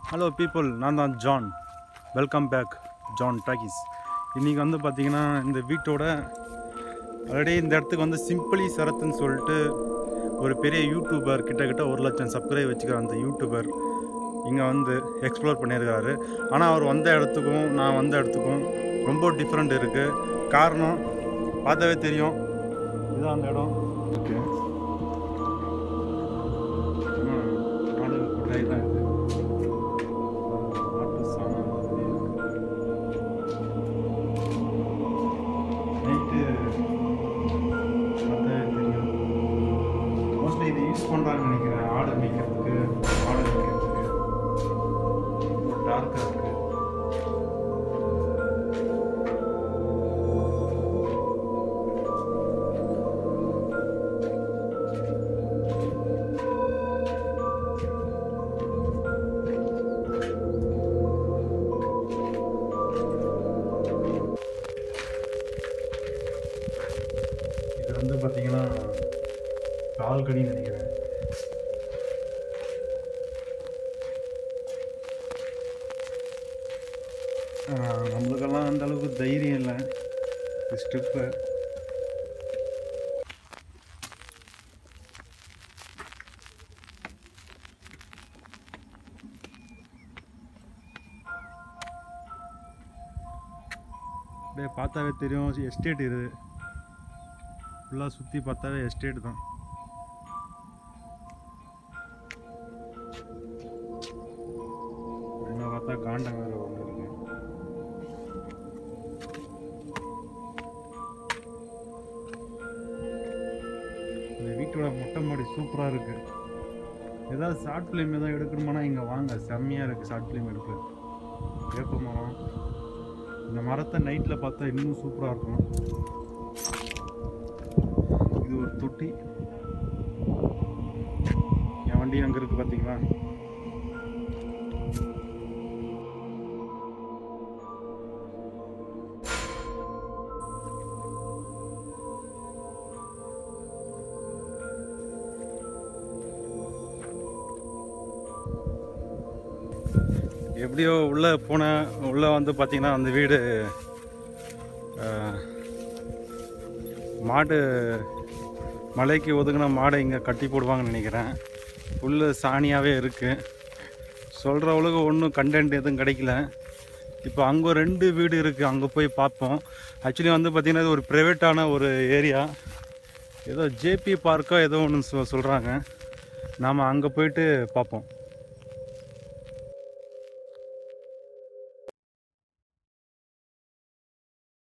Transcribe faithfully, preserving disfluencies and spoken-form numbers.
Hello people, நான் தான் John. Welcome back John talkies. இன்றைக்கி வந்து பார்த்திங்கன்னா இந்த வீட்டோட ஆல்ரெடி இந்த இடத்துக்கு வந்து சிம்பிளி சரத்துன்னு சொல்லிட்டு ஒரு பெரிய யூடியூபர், கிட்டக்கிட்ட ஒரு லட்சம் சப்ஸ்கிரைப் வச்சுக்கிற அந்த யூடியூபர் இங்கே வந்து எக்ஸ்ப்ளோர் பண்ணியிருக்காரு. ஆனால் அவர் வந்த இடத்துக்கும் நான் வந்த இடத்துக்கும் ரொம்ப டிஃப்ரெண்ட் இருக்குது. காரணம் பார்த்தாவே தெரியும், இதுதான் அந்த இடம். ஓகே, நாடு கொட்டாய் தான் இது. மாட்டு சாணம் மாதிரி இருக்கு. நைட்டு பார்த்தாவே தெரியும். மோஸ்ட்லி இது யூஸ் பண்ணுறாங்கன்னு நினைக்கிறேன், ஆடு மேய்க்கிறதுக்கு, ஆடு மேய்க்கிறதுக்கு. டார்க்காக இருக்குது. இது வந்து பார்த்தீங்கன்னா பால்கனின்னு நினைக்கிறேன். நம்மளுக்கெல்லாம் அந்த அளவுக்கு தைரியம் இல்லை. ஸ்டெப்பு அப்படியே பார்த்தாவே தெரியும், எஸ்டேட் இது. ஃபுல்லாக சுற்றி பார்த்தாவே எஸ்டேட் தான். என்ன பார்த்தா காண்டம் வேறு ஒன்று இருக்கு. இந்த வீட்டோட மொட்டை மாடி சூப்பராக இருக்குது. ஏதாவது ஷார்ட் ஃபிலிம் எதாவது எடுக்கணுமானா இங்கே வாங்க, செம்மையாக இருக்குது ஷார்ட் ஃபிலிம் எடுக்க. வேப்ப மரம், இந்த மரத்தை நைட்டில் பார்த்தா இன்னும் சூப்பராக இருக்கும். இது ஒரு தொட்டி. என் வண்டி அங்கே இருக்குது பார்த்தீங்களா? எப்படியோ உள்ளே போனேன். உள்ளே வந்து பார்த்திங்கன்னா அந்த வீடு மாடு, மலைக்கு ஒதுங்கின மாடை இங்கே கட்டி போடுவாங்கன்னு நினைக்கிறேன். புல் சாணியாகவே இருக்குது. சொல்கிறவளுக்கு ஒன்றும் கண்டென்ட் எதுவும் கிடைக்கல. இப்போ அங்கே ரெண்டு வீடு இருக்குது, அங்கே போய் பார்ப்போம். ஆக்சுவலி வந்து பார்த்திங்கன்னா இது ஒரு ப்ரைவேட்டான ஒரு ஏரியா. ஏதோ ஜேபி பார்க்கோ ஏதோ ஒன்று சொ சொல்கிறாங்க. நாம் அங்கே போயிட்டு பார்ப்போம்.